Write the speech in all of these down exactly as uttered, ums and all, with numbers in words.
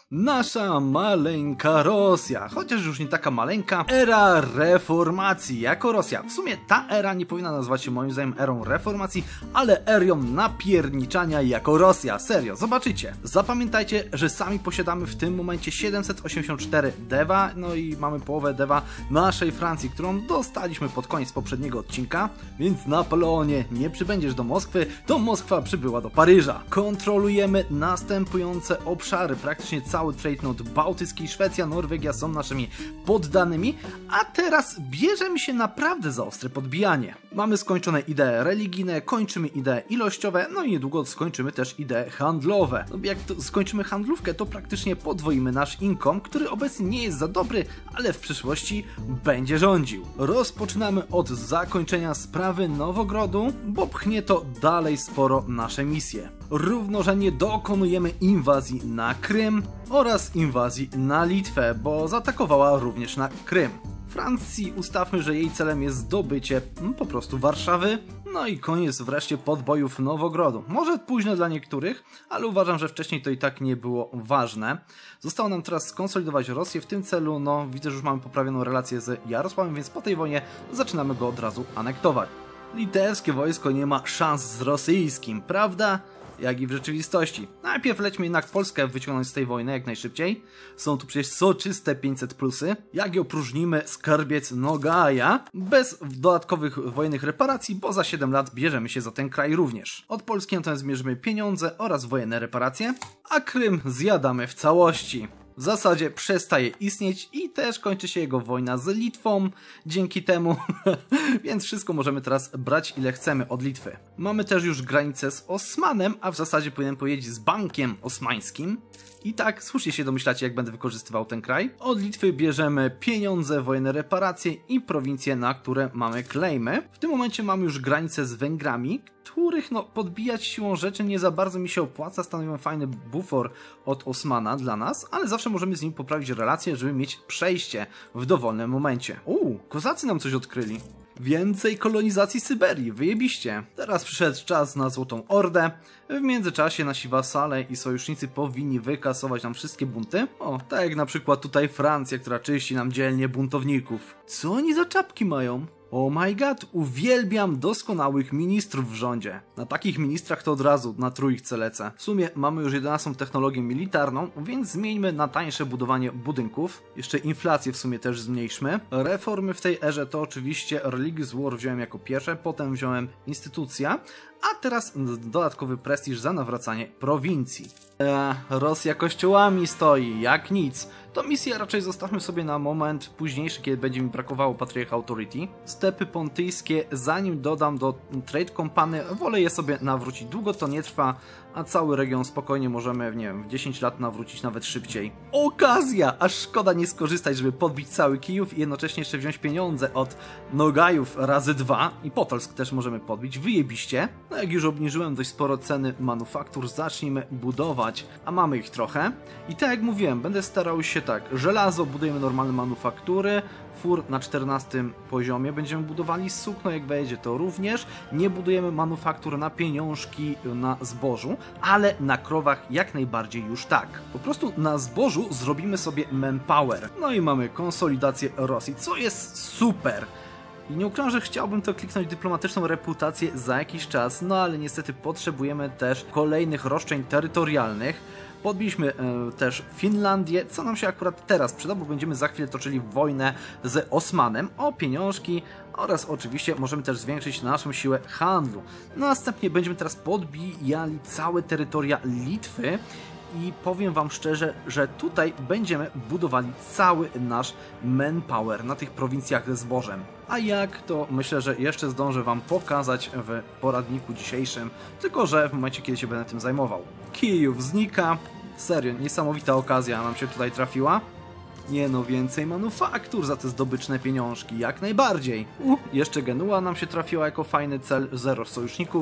Nasza maleńka Rosja, chociaż już nie taka maleńka, era reformacji jako Rosja. W sumie ta era nie powinna nazywać się moim zdaniem erą reformacji, ale erią napierniczania jako Rosja. Serio, zobaczycie. Zapamiętajcie, że sami posiadamy w tym momencie siedemset osiemdziesiąt cztery dewa, no i mamy połowę dewa naszej Francji, którą dostaliśmy pod koniec poprzedniego odcinka, więc Napoleonie, nie przybędziesz do Moskwy, to Moskwa przybyła do Paryża. Kontrolujemy następujące obszary, praktycznie cały Cały trade node bałtycki, Szwecja, Norwegia są naszymi poddanymi, a teraz bierzemy się naprawdę za ostre podbijanie. Mamy skończone idee religijne, kończymy idee ilościowe, no i niedługo skończymy też idee handlowe. No, jak to skończymy handlówkę, to praktycznie podwoimy nasz income, który obecnie nie jest za dobry, ale w przyszłości będzie rządził. Rozpoczynamy od zakończenia sprawy Nowogrodu, bo pchnie to dalej sporo nasze misje. Równorzędnie dokonujemy inwazji na Krym oraz inwazji na Litwę, bo zaatakowała również na Krym. Francji ustawmy, że jej celem jest zdobycie no, po prostu Warszawy, no i koniec wreszcie podbojów Nowogrodu. Może późno dla niektórych, ale uważam, że wcześniej to i tak nie było ważne. Zostało nam teraz skonsolidować Rosję w tym celu, no widzę, że już mamy poprawioną relację z Jarosławem, więc po tej wojnie zaczynamy go od razu anektować. Litewskie wojsko nie ma szans z rosyjskim, prawda? Jak i w rzeczywistości. Najpierw lećmy jednak Polskę wyciągnąć z tej wojny jak najszybciej. Są tu przecież soczyste pięćset plusy. Jak je opróżnimy skarbiec Nogaja bez dodatkowych wojennych reparacji, bo za siedem lat bierzemy się za ten kraj również. Od Polski natomiast zmierzymy pieniądze oraz wojenne reparacje, a Krym zjadamy w całości. W zasadzie przestaje istnieć i też kończy się jego wojna z Litwą dzięki temu, więc wszystko możemy teraz brać ile chcemy od Litwy. Mamy też już granicę z Osmanem, a w zasadzie powinienem powiedzieć z Bankiem Osmańskim. I tak, słusznie się domyślacie, jak będę wykorzystywał ten kraj. Od Litwy bierzemy pieniądze, wojenne reparacje i prowincje, na które mamy claimy. W tym momencie mamy już granicę z Węgrami, których no, podbijać siłą rzeczy nie za bardzo mi się opłaca, stanowią fajny bufor od Osmana dla nas, ale zawsze możemy z nim poprawić relacje, żeby mieć przejście w dowolnym momencie. Uuu, kozacy nam coś odkryli. Więcej kolonizacji Syberii, wyjebiście. Teraz przyszedł czas na Złotą Ordę. W międzyczasie nasi wasale i sojusznicy powinni wykasować nam wszystkie bunty. O, tak jak na przykład tutaj Francja, która czyści nam dzielnie buntowników. Co oni za czapki mają? Oh my god, uwielbiam doskonałych ministrów w rządzie. Na takich ministrach to od razu na trójce lecę. W sumie mamy już jedenastą technologię militarną, więc zmieńmy na tańsze budowanie budynków. Jeszcze inflację w sumie też zmniejszmy. Reformy w tej erze to oczywiście Religious War wziąłem jako pierwsze, potem wziąłem instytucja, a teraz dodatkowy prestiż za nawracanie prowincji. Eee, Rosja kościołami stoi, jak nic. To misję raczej zostawmy sobie na moment późniejszy, kiedy będzie mi brakowało Patriarch Authority. Stepy pontyjskie, zanim dodam do Trade Company, wolę je sobie nawrócić. Długo to nie trwa, a cały region spokojnie możemy, nie wiem, w dziesięć lat nawrócić nawet szybciej. Okazja! Aż szkoda nie skorzystać, żeby podbić cały Kijów i jednocześnie jeszcze wziąć pieniądze od Nogajów razy dwa i Potolsk też możemy podbić, wyjebiście. No jak już obniżyłem dość sporo ceny manufaktur, zacznijmy budować, a mamy ich trochę. I tak jak mówiłem, będę starał się tak, żelazo budujemy normalne manufaktury, fur na czternastym poziomie będziemy budowali, sukno jak wejdzie to również, nie budujemy manufaktur na pieniążki na zbożu, ale na krowach jak najbardziej już tak. Po prostu na zbożu zrobimy sobie manpower. No i mamy konsolidację Rosji, co jest super. I nie ukrywam, że chciałbym to kliknąć dyplomatyczną reputację za jakiś czas, no ale niestety potrzebujemy też kolejnych roszczeń terytorialnych. Podbiliśmy e, też Finlandię, co nam się akurat teraz przyda, bo będziemy za chwilę toczyli wojnę z Osmanem o pieniążki oraz oczywiście możemy też zwiększyć naszą siłę handlu. Następnie będziemy teraz podbijali całe terytoria Litwy i powiem wam szczerze, że tutaj będziemy budowali cały nasz manpower na tych prowincjach ze zbożem. A jak, to myślę, że jeszcze zdążę wam pokazać w poradniku dzisiejszym, tylko że w momencie, kiedy się będę tym zajmował. Kijów znika. Serio, niesamowita okazja nam się tutaj trafiła. Nie no, więcej manufaktur za te zdobyczne pieniążki, jak najbardziej. Uh, jeszcze Genua nam się trafiła jako fajny cel, zero sojuszników.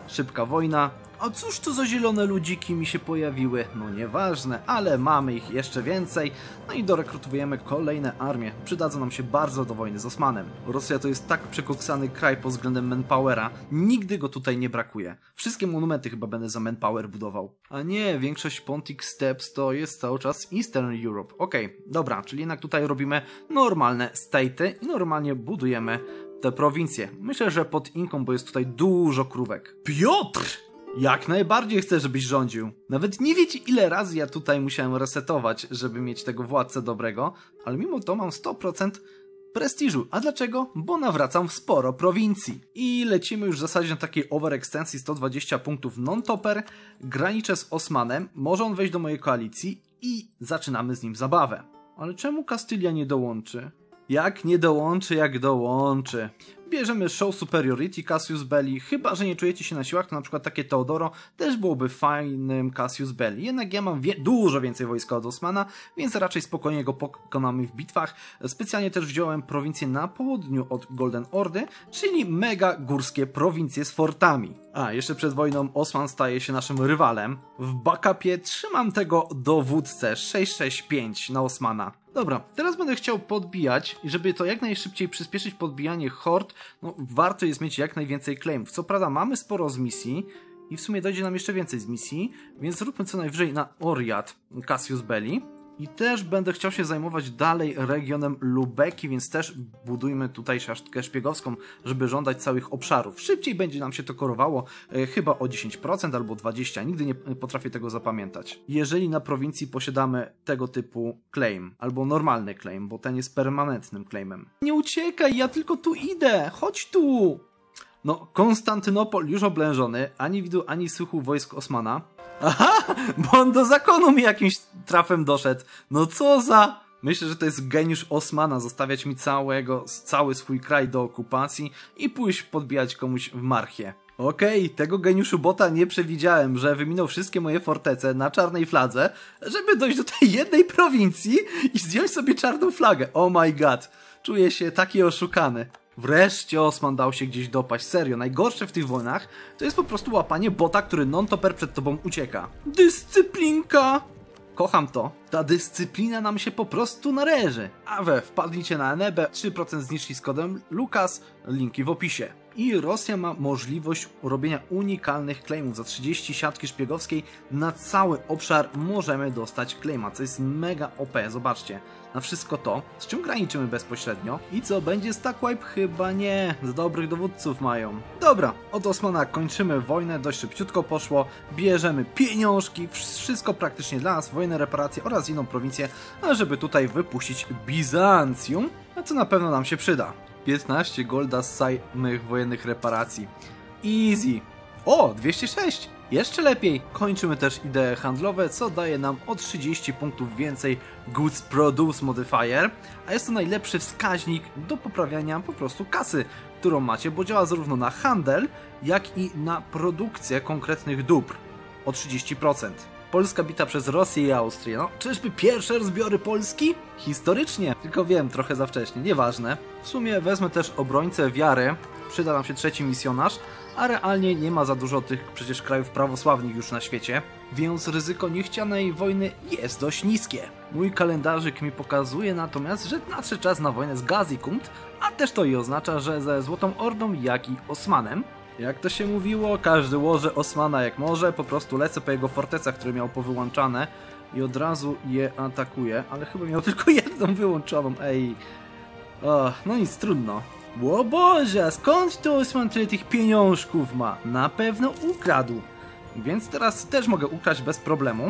Szybka wojna. A cóż to za zielone ludziki mi się pojawiły? No nieważne, ale mamy ich jeszcze więcej. No i dorekrutujemy kolejne armie. Przydadzą nam się bardzo do wojny z Osmanem. Rosja to jest tak przekoksany kraj pod względem manpowera. Nigdy go tutaj nie brakuje. Wszystkie monumenty chyba będę za manpower budował. A nie, większość Pontic Steppes to jest cały czas Eastern Europe. Okej, okay, dobra, czyli jednak tutaj robimy normalne state'y i normalnie budujemy te prowincje. Myślę, że pod Inką, bo jest tutaj dużo krówek. Piotr! Jak najbardziej chcę, żebyś rządził. Nawet nie wiecie, ile razy ja tutaj musiałem resetować, żeby mieć tego władcę dobrego, ale mimo to mam sto procent prestiżu. A dlaczego? Bo nawracam w sporo prowincji. I lecimy już w zasadzie na takiej overextensji sto dwadzieścia punktów non-topper, graniczę z Osmanem, może on wejść do mojej koalicji i zaczynamy z nim zabawę. Ale czemu Kastylia nie dołączy? Jak nie dołączy, jak dołączy. Bierzemy Show Superiority Cassius Belli, chyba że nie czujecie się na siłach, to na przykład takie Teodoro też byłoby fajnym Cassius Belli. Jednak ja mam wie dużo więcej wojska od Osmana, więc raczej spokojnie go pokonamy w bitwach. Specjalnie też wziąłem prowincję na południu od Golden Ordy, czyli mega górskie prowincje z fortami. A, jeszcze przed wojną Osman staje się naszym rywalem. W backupie trzymam tego dowódcę sześć sześć pięć na Osmana. Dobra, teraz będę chciał podbijać i żeby to jak najszybciej przyspieszyć podbijanie hord, no warto jest mieć jak najwięcej claimów. Co prawda mamy sporo z misji i w sumie dojdzie nam jeszcze więcej z misji, więc zróbmy co najwyżej na Oriat Cassius Belli. I też będę chciał się zajmować dalej regionem Lubeki, więc też budujmy tutaj szasztkę szpiegowską, żeby żądać całych obszarów. Szybciej będzie nam się to korowało, e, chyba o dziesięć procent albo dwadzieścia procent, nigdy nie potrafię tego zapamiętać. Jeżeli na prowincji posiadamy tego typu claim, albo normalny claim, bo ten jest permanentnym claimem. Nie uciekaj, ja tylko tu idę, chodź tu! No, Konstantynopol już oblężony, ani widu, ani słuchu wojsk Osmana. Aha, bo on do zakonu mi jakimś trafem doszedł. No co za... Myślę, że to jest geniusz Osmana, zostawiać mi całego, cały swój kraj do okupacji i pójść podbijać komuś w Marchię. Okej, okay, tego geniuszu bota nie przewidziałem, że wyminął wszystkie moje fortece na czarnej fladze, żeby dojść do tej jednej prowincji i zdjąć sobie czarną flagę. Oh my god, czuję się taki oszukany. Wreszcie Osman dał się gdzieś dopaść. Serio, najgorsze w tych wojnach to jest po prostu łapanie bota, który non-topper przed tobą ucieka. Dyscyplinka! Kocham to. Ta dyscyplina nam się po prostu należy. A we, wpadnijcie na Enebę, trzy procent zniżki z kodem Lukas, linki w opisie. I Rosja ma możliwość robienia unikalnych claimów. Za trzydzieści siatki szpiegowskiej na cały obszar możemy dostać claima, co jest mega O P. Zobaczcie, na wszystko to, z czym graniczymy bezpośrednio. I co, będzie stack wipe? Chyba nie. Z dobrych dowódców mają. Dobra, od Osmana kończymy wojnę, dość szybciutko poszło. Bierzemy pieniążki, wszystko praktycznie dla nas, wojnę, reparacje oraz inną prowincję, żeby tutaj wypuścić Bizancjum, a co na pewno nam się przyda. piętnaście golda z samych wojennych reparacji. Easy. O, dwieście sześć. Jeszcze lepiej. Kończymy też idee handlowe, co daje nam o trzydzieści punktów więcej Goods Produce Modifier, a jest to najlepszy wskaźnik do poprawiania po prostu kasy, którą macie, bo działa zarówno na handel, jak i na produkcję konkretnych dóbr o trzydzieści procent. Polska bita przez Rosję i Austrię. No, czyżby pierwsze rozbiory Polski? Historycznie. Tylko wiem, trochę za wcześnie, nieważne. W sumie wezmę też obrońcę wiary, przyda nam się trzeci misjonarz, a realnie nie ma za dużo tych przecież krajów prawosławnych już na świecie, więc ryzyko niechcianej wojny jest dość niskie. Mój kalendarzyk mi pokazuje natomiast, że nadszedł czas na wojnę z Gazikunt, a też to i oznacza, że ze Złotą Ordą, jak i Osmanem, jak to się mówiło, każdy łoże Osmana jak może, po prostu lecę po jego fortecach, które miał powyłączane i od razu je atakuję, ale chyba miał tylko jedną wyłączoną, ej. O, no nic, trudno. O Boże, skąd to Osman tyle tych pieniążków ma? Na pewno ukradł. Więc teraz też mogę ukraść bez problemu.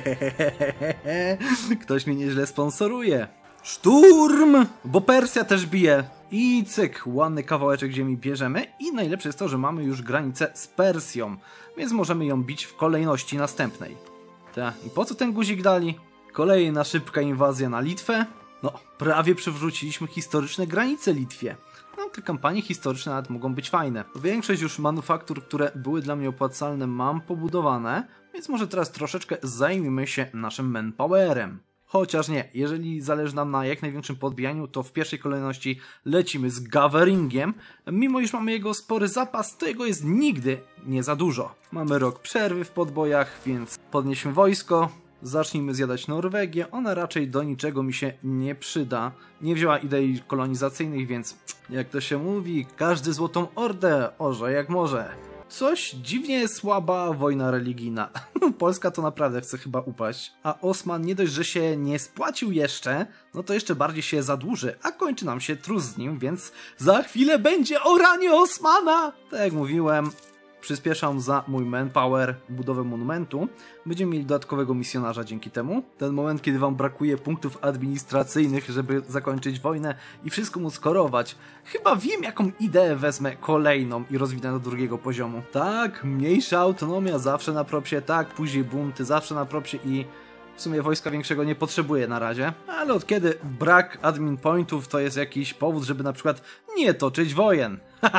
Hehehehe, ktoś mnie nieźle sponsoruje. Szturm! Bo Persja też bije. I cyk, ładny kawałeczek ziemi bierzemy i najlepsze jest to, że mamy już granicę z Persją, więc możemy ją bić w kolejności następnej. Ta, i po co ten guzik dali? Kolejna szybka inwazja na Litwę. No, prawie przywróciliśmy historyczne granice Litwie. No, te kampanie historyczne nawet mogą być fajne. Większość już manufaktur, które były dla mnie opłacalne, mam pobudowane, więc może teraz troszeczkę zajmijmy się naszym manpowerem. Chociaż nie, jeżeli zależy nam na jak największym podbijaniu, to w pierwszej kolejności lecimy z Gaveringiem. Mimo iż mamy jego spory zapas, to jego jest nigdy nie za dużo. Mamy rok przerwy w podbojach, więc podnieśmy wojsko. Zacznijmy zjadać Norwegię, ona raczej do niczego mi się nie przyda. Nie wzięła idei kolonizacyjnych, więc jak to się mówi, każdy złotą ordę orze jak może. Coś dziwnie słaba wojna religijna. Polska to naprawdę chce chyba upaść. A Osman nie dość, że się nie spłacił jeszcze, no to jeszcze bardziej się zadłuży, a kończy nam się trus z nim, więc za chwilę będzie oranie Osmana! Tak jak mówiłem, przyspieszam za mój manpower budowę monumentu. Będziemy mieli dodatkowego misjonarza dzięki temu. Ten moment, kiedy wam brakuje punktów administracyjnych, żeby zakończyć wojnę i wszystko móc korować. Chyba wiem, jaką ideę wezmę kolejną i rozwinę do drugiego poziomu. Tak, mniejsza autonomia zawsze na propsie, tak, później bunty zawsze na propsie i w sumie wojska większego nie potrzebuję na razie, ale od kiedy brak admin pointów to jest jakiś powód, żeby na przykład nie toczyć wojen.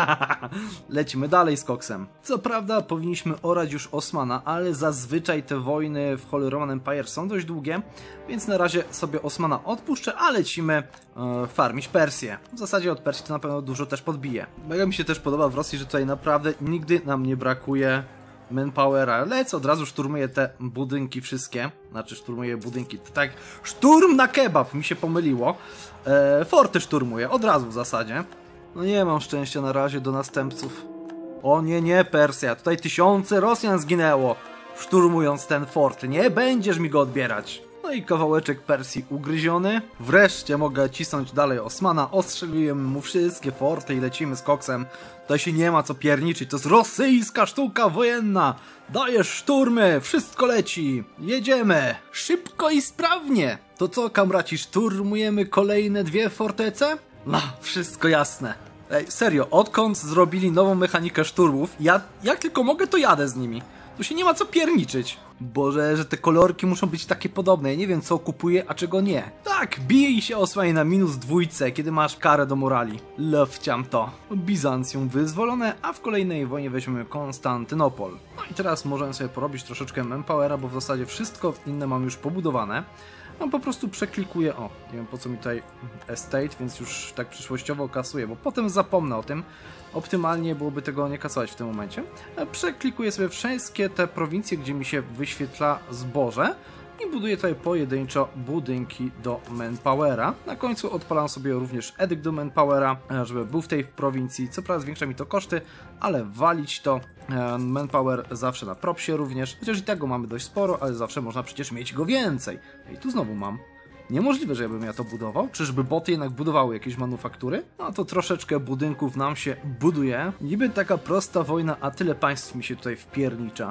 Lecimy dalej z koksem. Co prawda powinniśmy orać już Osmana, ale zazwyczaj te wojny w Holy Roman Empire są dość długie, więc na razie sobie Osmana odpuszczę, a lecimy e, farmić Persję. W zasadzie od Persji to na pewno dużo też podbije. Mega mi się też podoba w Rosji, że tutaj naprawdę nigdy nam nie brakuje manpowera. Lecę, od razu szturmuję te budynki wszystkie. Znaczy szturmuję budynki. Tak, szturm na kebab! Mi się pomyliło. E, forty szturmuję, od razu w zasadzie. No nie mam szczęścia na razie do następców. O nie, nie, Persja. Tutaj tysiące Rosjan zginęło, szturmując ten fort. Nie będziesz mi go odbierać. No i kawałeczek Persji ugryziony. Wreszcie mogę cisnąć dalej Osmana. Ostrzeliłem mu wszystkie forty i lecimy z koksem. Tutaj się nie ma co pierniczyć. To jest rosyjska sztuka wojenna. Dajesz szturmy, wszystko leci. Jedziemy. Szybko i sprawnie. To co, kamraci, szturmujemy kolejne dwie fortece? No, wszystko jasne. Ej, serio, odkąd zrobili nową mechanikę szturmów, ja jak tylko mogę, to jadę z nimi. Tu się nie ma co pierniczyć. Boże, że te kolorki muszą być takie podobne. Ja nie wiem, co kupuję, a czego nie. Tak, bij się Osmanie na minus dwójce, kiedy masz karę do morali. Lowciam to. Bizancjum wyzwolone, a w kolejnej wojnie weźmiemy Konstantynopol. No i teraz możemy sobie porobić troszeczkę manpowera, bo w zasadzie wszystko inne mam już pobudowane. No po prostu przeklikuję, o, nie wiem po co mi tutaj estate, więc już tak przyszłościowo kasuję, bo potem zapomnę o tym. Optymalnie byłoby tego nie kasować w tym momencie. Przeklikuję sobie wszystkie te prowincje, gdzie mi się wyświetla zboże i buduję tutaj pojedynczo budynki do manpowera. Na końcu odpalam sobie również edykt do manpowera, żeby był w tej prowincji. Co prawda zwiększa mi to koszty, ale walić to. Manpower zawsze na propsie również, chociaż i tego mamy dość sporo, ale zawsze można przecież mieć go więcej. I tu znowu mam. Niemożliwe, żebym ja to budował. Czyżby boty jednak budowały jakieś manufaktury? No to troszeczkę budynków nam się buduje. Niby taka prosta wojna, a tyle państw mi się tutaj wpiernicza.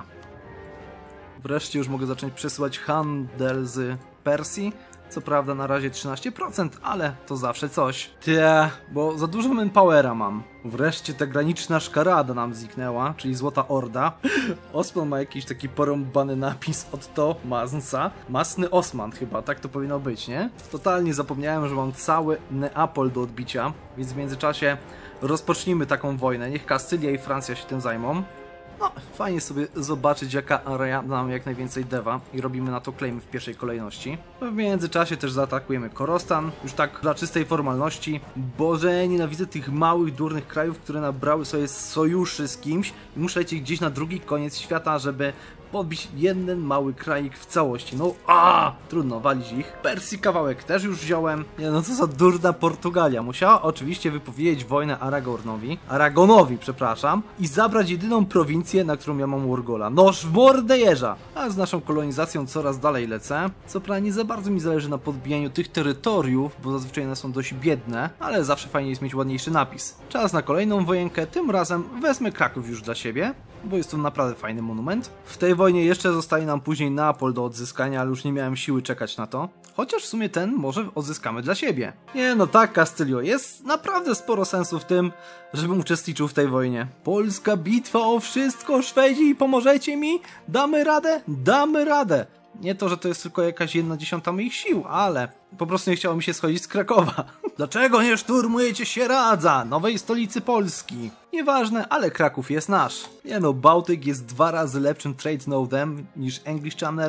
Wreszcie już mogę zacząć przesyłać handel z Persji. Co prawda na razie trzynaście procent, ale to zawsze coś. Tie, bo za dużo manpowera mam. Wreszcie ta graniczna szkarada nam zniknęła, czyli Złota Orda. Osman ma jakiś taki porąbany napis od to Maznsa. Masny Osman chyba, tak to powinno być, nie? Totalnie zapomniałem, że mam cały Neapol do odbicia, więc w międzyczasie rozpocznijmy taką wojnę. Niech Kastylia i Francja się tym zajmą. No, fajnie sobie zobaczyć, jaka area nam jak najwięcej dewa i robimy na to claim w pierwszej kolejności. W międzyczasie też zaatakujemy Korostan, już tak dla czystej formalności. Boże, nienawidzę tych małych, durnych krajów, które nabrały sobie sojuszy z kimś i muszę lecieć gdzieś na drugi koniec świata, żeby podbić jeden mały kraik w całości. No, a trudno, walić ich. Persji kawałek też już wziąłem. Nie, no co za durna Portugalia. Musiała oczywiście wypowiedzieć wojnę Aragornowi, Aragonowi, przepraszam, i zabrać jedyną prowincję, na którą ja mam Urgola. Noż w mordę jeża! A z naszą kolonizacją coraz dalej lecę. Co prawda nie za bardzo mi zależy na podbijaniu tych terytoriów, bo zazwyczaj one są dość biedne, ale zawsze fajnie jest mieć ładniejszy napis. Czas na kolejną wojenkę, tym razem wezmę Kraków już dla siebie, bo jest to naprawdę fajny monument. W tej wojnie jeszcze zostaje nam później Neapol do odzyskania, ale już nie miałem siły czekać na to. Chociaż w sumie ten może odzyskamy dla siebie. Nie no tak, Castylio, jest naprawdę sporo sensu w tym, żebym uczestniczył w tej wojnie. Polska bitwa o wszystko, Szwedzi, pomożecie mi? Damy radę? Damy radę! Nie to, że to jest tylko jakaś jedna dziesiąta moich sił, ale po prostu nie chciało mi się schodzić z Krakowa. Dlaczego nie szturmujecie Sieradza, nowej stolicy Polski? Nieważne, ale Kraków jest nasz. Nie no, Bałtyk jest dwa razy lepszym trade nodem niż English Channel,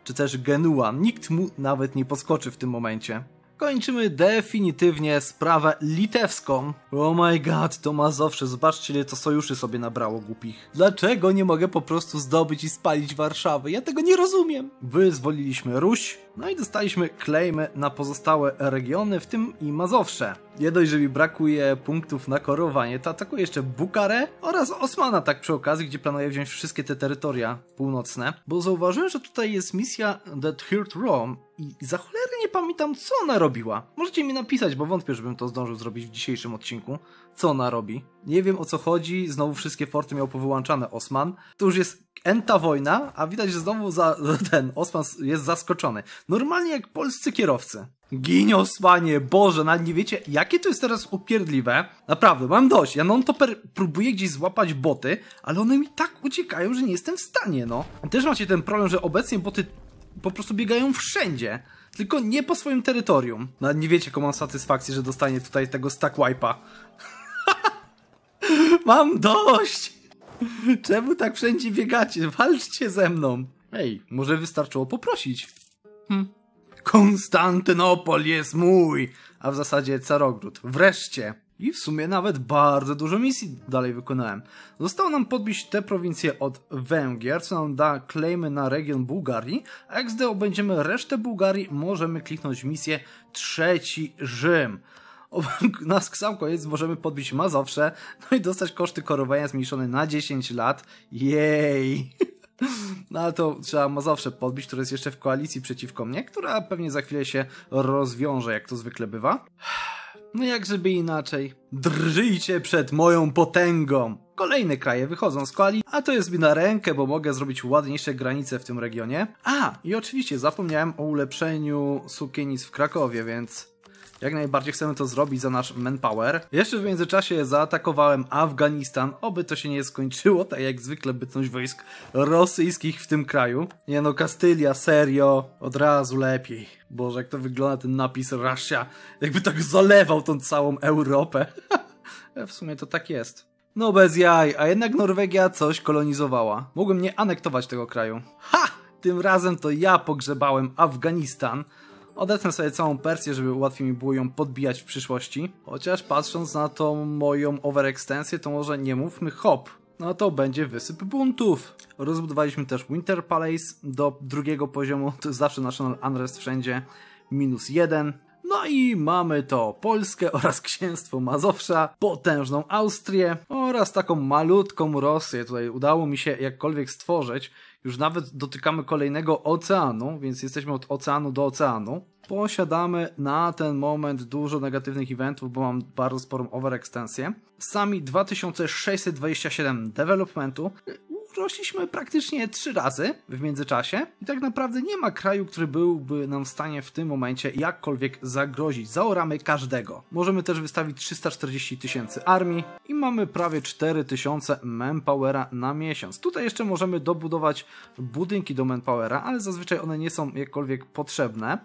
czy też Genua. Nikt mu nawet nie podskoczy w tym momencie. Kończymy definitywnie sprawę litewską. Oh my god, to Mazowsze, zobaczcie ile to sojuszy sobie nabrało głupich. Dlaczego nie mogę po prostu zdobyć i spalić Warszawy? Ja tego nie rozumiem. Wyzwoliliśmy Ruś, no i dostaliśmy claimy na pozostałe regiony, w tym i Mazowsze. Nie dość, że mi brakuje punktów na korowanie, to atakuję jeszcze Bukarę oraz Osmana tak przy okazji, gdzie planuję wziąć wszystkie te terytoria północne. Bo zauważyłem, że tutaj jest misja The Third Rome i za cholerę nie pamiętam, co ona robiła. Możecie mi napisać, bo wątpię, żebym to zdążył zrobić w dzisiejszym odcinku. Co ona robi? Nie wiem, o co chodzi, znowu wszystkie forty miał powyłączane Osman. To już jest enta wojna, a widać, że znowu za, ten Osman jest zaskoczony. Normalnie jak polscy kierowcy. Gin, Osmanie, Boże, nawet nie wiecie, jakie to jest teraz upierdliwe. Naprawdę, mam dość. Ja non-topper próbuję gdzieś złapać boty, ale one mi tak uciekają, że nie jestem w stanie, no. Też macie ten problem, że obecnie boty po prostu biegają wszędzie. Tylko nie po swoim terytorium. Nawet nie wiecie, jaką mam satysfakcję, że dostanie tutaj tego stack wipe'a. Mam dość! Czemu tak wszędzie biegacie? Walczcie ze mną! Ej, może wystarczyło poprosić. Hm. Konstantynopol jest mój! A w zasadzie Carogród. Wreszcie! I w sumie nawet bardzo dużo misji dalej wykonałem. Zostało nam podbić te prowincje od Węgier, co nam da claimy na region Bułgarii, a jak zdobędziemy resztę Bułgarii, możemy kliknąć misję Trzeci Rzym. Na sam koniec możemy podbić Mazowsze, no i dostać koszty korowania zmniejszone na dziesięć lat. Jej! No ale to trzeba Mazowsze podbić, które jest jeszcze w koalicji przeciwko mnie, która pewnie za chwilę się rozwiąże, jak to zwykle bywa. No jak żeby inaczej. Drżyjcie przed moją potęgą! Kolejne kraje wychodzą z koalicji, a to jest mi na rękę, bo mogę zrobić ładniejsze granice w tym regionie. A, i oczywiście zapomniałem o ulepszeniu sukienic w Krakowie, więc jak najbardziej chcemy to zrobić za nasz manpower. Jeszcze w międzyczasie zaatakowałem Afganistan, oby to się nie skończyło, tak jak zwykle bytność wojsk rosyjskich w tym kraju. Nie no, Kastylia, serio, od razu lepiej. Boże, jak to wygląda ten napis Russia, jakby tak zalewał tą całą Europę. W sumie to tak jest. No bez jaj, a jednak Norwegia coś kolonizowała. Mogłem nie anektować tego kraju. Ha! Tym razem to ja pogrzebałem Afganistan. Odetnę sobie całą Persję, żeby łatwiej mi było ją podbijać w przyszłości. Chociaż patrząc na tą moją overextensję, to może nie mówmy hop. No to będzie wysyp buntów. Rozbudowaliśmy też Winter Palace do drugiego poziomu. To jest zawsze National Unrest wszędzie. Minus jeden. No i mamy to Polskę oraz Księstwo Mazowsza, potężną Austrię oraz taką malutką Rosję. Tutaj udało mi się jakkolwiek stworzyć. Już nawet dotykamy kolejnego oceanu, więc jesteśmy od oceanu do oceanu. Posiadamy na ten moment dużo negatywnych eventów, bo mam bardzo sporą overextensję. Sami dwa tysiące sześćset dwadzieścia siedem developmentu. Rośliśmy praktycznie trzy razy w międzyczasie i tak naprawdę nie ma kraju, który byłby nam w stanie w tym momencie jakkolwiek zagrozić. Zaoramy każdego. Możemy też wystawić trzysta czterdzieści tysięcy armii i mamy prawie cztery tysiące manpowera na miesiąc. Tutaj jeszcze możemy dobudować budynki do manpowera, ale zazwyczaj one nie są jakkolwiek potrzebne.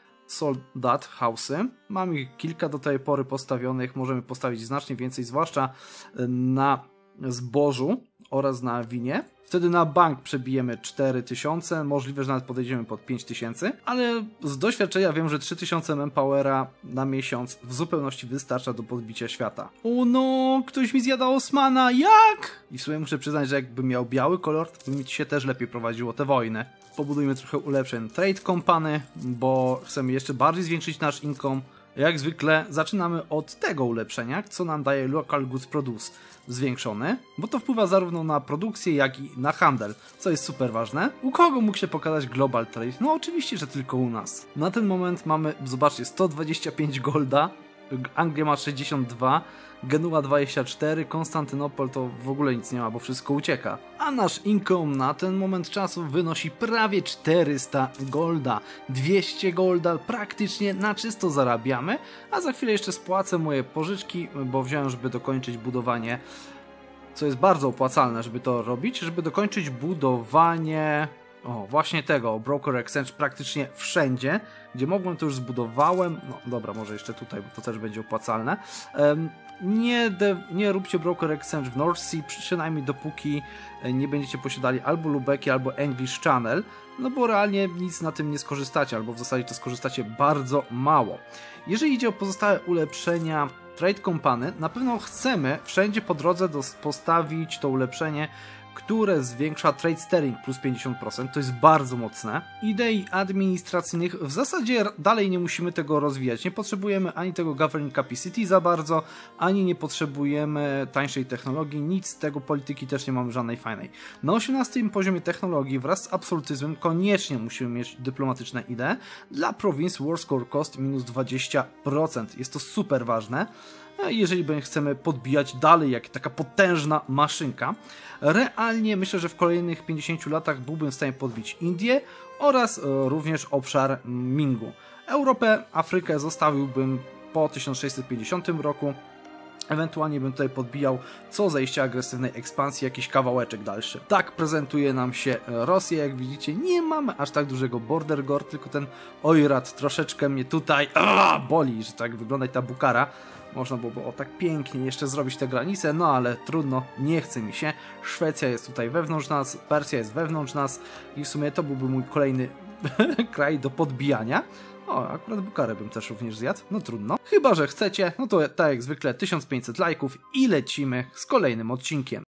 Soldat house'y. Mam ich kilka do tej pory postawionych, możemy postawić znacznie więcej, zwłaszcza na zbożu oraz na winie. Wtedy na bank przebijemy cztery tysiące, możliwe, że nawet podejdziemy pod pięć tysięcy, ale z doświadczenia wiem, że trzy tysiące manpowera na miesiąc w zupełności wystarcza do podbicia świata. O no, ktoś mi zjada Osmana, jak? I w sumie muszę przyznać, że jakby miał biały kolor, to by mi się też lepiej prowadziło te wojny. Pobudujmy trochę ulepszeń Trade Company, bo chcemy jeszcze bardziej zwiększyć nasz income. Jak zwykle zaczynamy od tego ulepszenia, co nam daje Local Goods Produce zwiększony, bo to wpływa zarówno na produkcję, jak i na handel, co jest super ważne. U kogo mógł się pokazać Global Trade? No oczywiście, że tylko u nas. Na ten moment mamy, zobaczcie, sto dwadzieścia pięć golda, Anglia ma sześćdziesiąt dwa, Genua dwadzieścia cztery, Konstantynopol to w ogóle nic nie ma, bo wszystko ucieka. A nasz income na ten moment czasu wynosi prawie czterysta golda. dwieście golda praktycznie na czysto zarabiamy, a za chwilę jeszcze spłacę moje pożyczki, bo wziąłem, żeby dokończyć budowanie, co jest bardzo opłacalne, żeby to robić, żeby dokończyć budowanie O, właśnie tego, Broker Exchange praktycznie wszędzie, gdzie mogłem, to już zbudowałem. No dobra, może jeszcze tutaj, bo to też będzie opłacalne. Um, nie, de, nie róbcie Broker Exchange w North Sea, przynajmniej dopóki nie będziecie posiadali albo Lubeki, albo English Channel, no bo realnie nic na tym nie skorzystacie, albo w zasadzie to skorzystacie bardzo mało. Jeżeli idzie o pozostałe ulepszenia Trade Company, na pewno chcemy wszędzie po drodze postawić to ulepszenie, które zwiększa Trade Steering plus pięćdziesiąt procent, to jest bardzo mocne. Idei administracyjnych w zasadzie dalej nie musimy tego rozwijać, nie potrzebujemy ani tego Governing Capacity za bardzo, ani nie potrzebujemy tańszej technologii, nic z tego, polityki też nie mamy żadnej fajnej. Na osiemnastym poziomie technologii wraz z absolutyzmem koniecznie musimy mieć dyplomatyczne idee. Dla prowincji War Score Cost minus dwadzieścia procent, jest to super ważne. Jeżeli chcemy podbijać dalej jak taka potężna maszynka. Realnie myślę, że w kolejnych pięćdziesięciu latach byłbym w stanie podbić Indię oraz również obszar Mingu. Europę, Afrykę zostawiłbym po tysiąc sześćset pięćdziesiątym roku. Ewentualnie bym tutaj podbijał co zejście agresywnej ekspansji jakiś kawałeczek dalszy. Tak prezentuje nam się Rosja, jak widzicie nie mamy aż tak dużego border guard, tylko ten Oirat troszeczkę mnie tutaj aaa, boli, że tak wygląda ta Bukhara. Można byłoby o tak pięknie jeszcze zrobić te granice, no ale trudno, nie chce mi się. Szwecja jest tutaj wewnątrz nas, Persja jest wewnątrz nas i w sumie to byłby mój kolejny kraj do podbijania. O, akurat Bukharę bym też również zjadł, no trudno. Chyba że chcecie, no to tak jak zwykle tysiąc pięćset lajków i lecimy z kolejnym odcinkiem.